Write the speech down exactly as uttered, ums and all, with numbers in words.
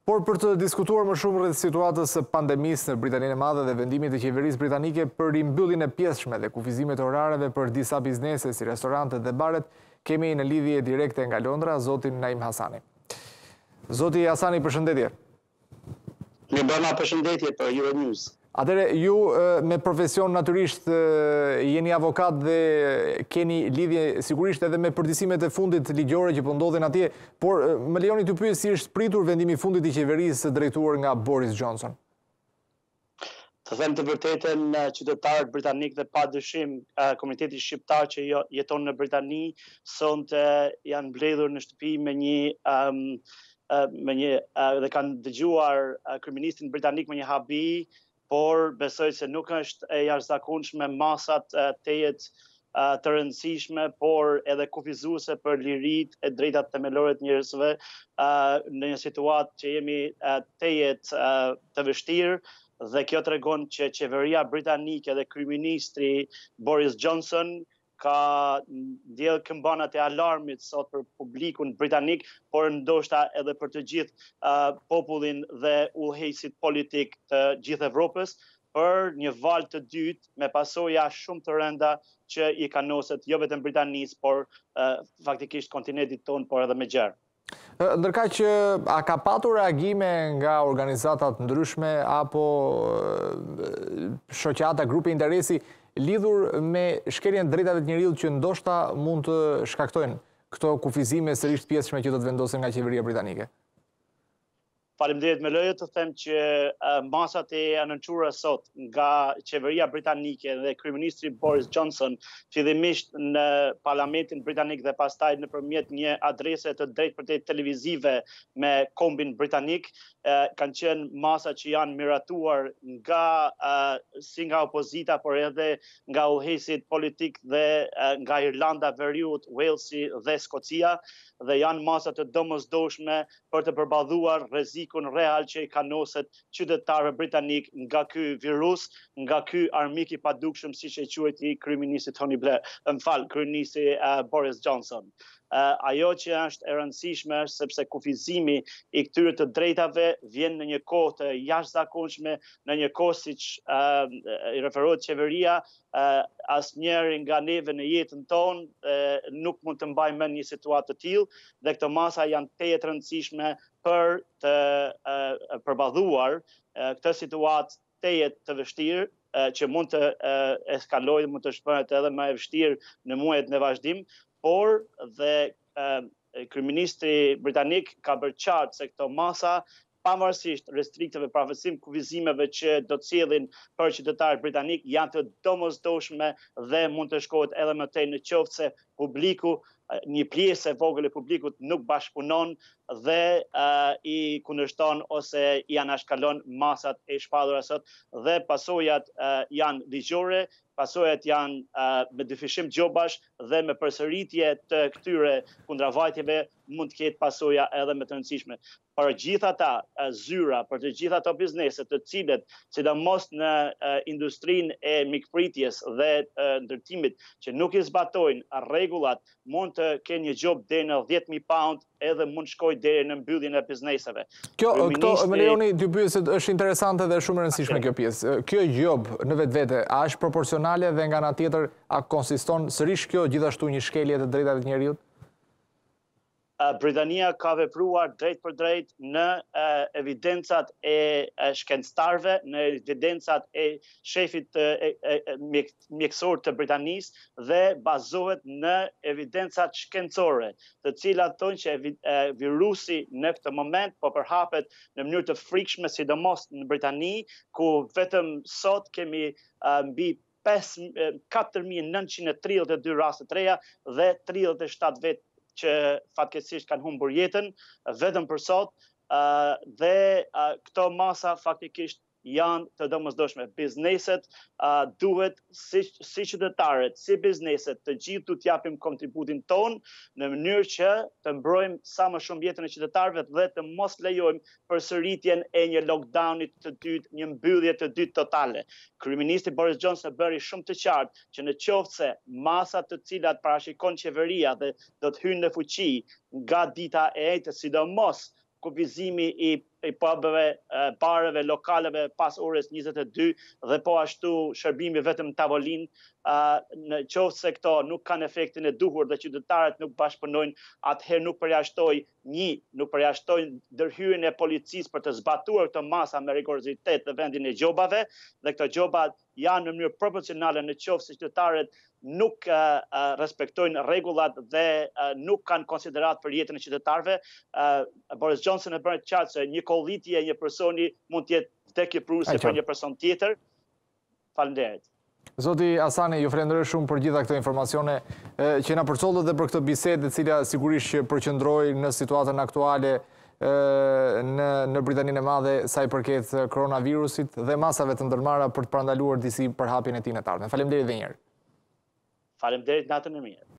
Por për të diskutuar më shumë rreth situatës së pandemisë në Britaninë e Madhe dhe vendimit të qeverisë britanike për rimbylljen e pjesshme dhe kufizimet e orareve për disa biznese si restorantet dhe baret, kemi në lidhje direkte nga Londra zotin Naim Hasani. Zoti Hasani, përshëndetje. Një bëna përshëndetje për Euronews. Atëre, ju me profesion natyrisht jeni avokat dhe keni lidhje sigurisht edhe me përdisimet e fundit ligjore që po ndodhen atje, por më lejoni të pyes si është pritur vendimi i fundit i qeverisë drejtuar nga Boris Johnson. Të them të vërtetën, qytetarët britanik dhe pa dyshim komuniteti shqiptar që jeton në Britani sonte janë mbledhur në shtëpi me një um, me një dhe kanë dëgjuar kryeministin britanik me një habi, por besoj se nuk është e jashtëzakonshme masat të jetë të rëndësishme, por edhe kufizuese për lirit e drejtat themelore të njerëzve në një situatë që jemi të jetë të vështirë, dhe kjo tregon që qeveria britanike dhe kryeministri Boris Johnson ka ndjell këmbanat e alarmit sot për publikun britanik, por ndoshta edhe për të gjithë uh, popullin dhe udhëheqësit politik të gjithë Evropës, për një valë të dytë me pasoja shumë të rënda që i kanoset jo vetëm Britanisë, por uh, faktikisht kontinentit tonë, por edhe me gjerë. Ndërkaq që a ka patur reagime nga organizatat ndryshme apo shoqata, grupe interesi lidhur me shkeljen drejtave të njerëzit që ndoshta mund të shkaktojnë këto kufizime sërish pjesshme që do të vendosen nga qeveria britanike? Faleminderit, me leje të them që uh, masat e anënçuara sot nga qeveria britanike dhe kryeministri Boris Johnson, fillimisht në parlamentin britanik dhe pastaj nëpërmjet një adrese të drejtpërtejtë televizive me kombin britanik, uh, kanë qenë masa që janë miratuar nga uh, si nga opozita, por edhe nga udhëheqësit politik dhe uh, nga Irlanda, Veriut, Walesi dhe Skocia, dhe janë masa të domosdoshme për të përballëzuar rrezikun real që i kanoset qytetarëve britanik nga ky virus, nga ky armik i padukshëm, siç e quajti kryeministri Tony Blair, më fal, kryeministri uh, Boris Johnson. Uh, ajo që është e rëndësishme është sepse kufizimi i këtyre të drejtave vjen në një kohë të jashtëzakonshme, në një kohë siç uh, i referohet qeveria, uh, asnjëri nga neve në jetën tonë uh, nuk mund të mbajë mend një situatë të tillë, dhe këto masa janë teje të rëndësishme për të uh, përballëzuar uh, këtë situatë teje të vështirë uh, që mund të uh, eskalojë, mund të shpërndet edhe më e vështirë në muajt në vazhdim. Por dhe uh, kryeministri britanik ka bërë qartë se këto masa, pavarësisht restrikteve, pavarësisht kufizimeve që do të sjellin për qytetarët britanik, janë të domosdoshme dhe mund të shkohet edhe më tej në qoftë se publiku, një pjesë e vogël e publikut nuk bashkëpunon dhe uh, i kundërshton ose i anashkalon masat e shpallura sot, dhe pasojat uh, janë ligjore, pasojat janë uh, me dyfishim gjobash dhe me përsëritje të këtyre kundravajtjeve mund të ketë pasoja edhe më të rëndësishme. Për gjithë ata uh, zyra, për të gjithë ato biznese të cilët, sidomos në uh, industrinë e mikpritjes dhe uh, ndërtimit, që nuk i zbatojnë rregullat, mund të kenë një gjop deri në dhjetë mijë pound, edhe mund shkojë deri në mbylljen e bizneseve. Kjo, këto, më lejoni dy pyetje, është interesante dhe shumë e rëndësishme kjo pjesë. Kjo gjop në vetvete, a është proporcionale dhe nga ana tjetër a konsiston sërish kjo gjithashtu një shkelje të drejtave të njerëzit? Britania ka vepruar drejt për drejt në uh, evidencat e uh, shkencëtarëve, në evidencat e shefit uh, e, e, mjek, mjekësor të Britanisë dhe bazohet në evidencat shkencore, të cilat thonë që uh, virusi në këtë moment po përhapet në mënyrë të frikshme, sidomos në Britani, ku vetëm sot kemi uh, mbi katër mijë nëntëqind e tridhjetë e dy raste të reja dhe tridhjetë e shtatë vetë që fatkeqësisht kanë humbur jetën vetëm për sot, uh, dhe uh, këto masa faktikisht janë të domosdoshme. Bizneset uh, duhet si, si qytetarët, si bizneset, të gjithë du t'japim kontributin ton në mënyrë që të mbrojmë sa më shumë jetën e qytetarëve dhe të mos lejojmë përsëritjen e një lockdownit të dytë, një mbyllje të dytë totale. Kryeministri Boris Johnson bëri shumë të qartë që në qoftë se masat të cilat parashikon qeveria dhe do të hyjnë në fuqi nga dita e ejtës, sidomos kufizimi i i pubeve, bareve, lokaleve pas orës njëzet e dy dhe po ashtu shërbimi vetëm tavolin, në qoftë se këto nuk kanë efektin e duhur dhe qytetarët nuk bashkëpunojnë, atëherë nuk përjashtoj një, nuk përjashtoj ndërhyrjen e policisë për të zbatuar këto masa me rigorozitet në vendin e gjobave, dhe këto gjoba janë në mënyrë proporcionale në qoftë se qytetarët nuk uh, uh, respektojnë rregullat dhe uh, nuk kanë konsiderat për jetën e qytetarëve. Uh, Boris Johnson e bën qartë se një kollitje e një personi mund të jetë vdekjepruese për një person tjetër. Faleminderit. Zoti Asani, ju falenderoj shumë për gjitha këto informacione që na përcollët dhe për këtë bisedë, e cila sigurisht që përqendroi në situatën aktuale në, në Britaninë e Madhe sa i përket koronavirusit dhe masave të ndërmarra për të parandaluar disi përhapjen e tij në të ardhmen. Faleminderit edhe një herë. Faleminderit, natën e mirë.